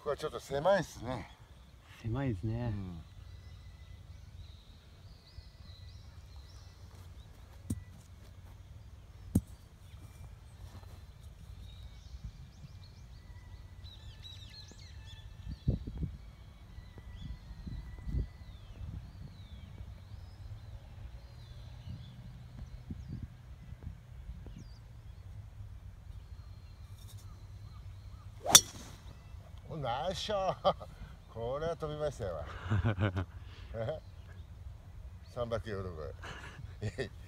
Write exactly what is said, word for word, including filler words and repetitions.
こはちょっと狭いですね。 狭いですね。 うん、ナイスショット。これは飛びましたよ。さんびゃくヨーロぐらい。